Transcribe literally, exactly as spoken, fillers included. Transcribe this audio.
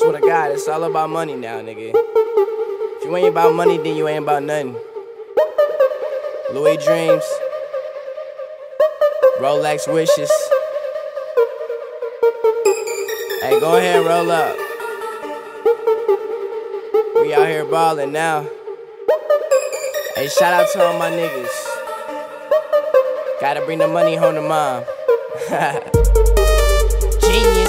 swear to God, it's all about money now, nigga. If you ain't about money, then you ain't about nothing. Louis dreams, Rolex wishes. Hey, go ahead, roll up. We out here ballin' now. Hey, shout out to all my niggas. Gotta bring the money home to mom. Genius.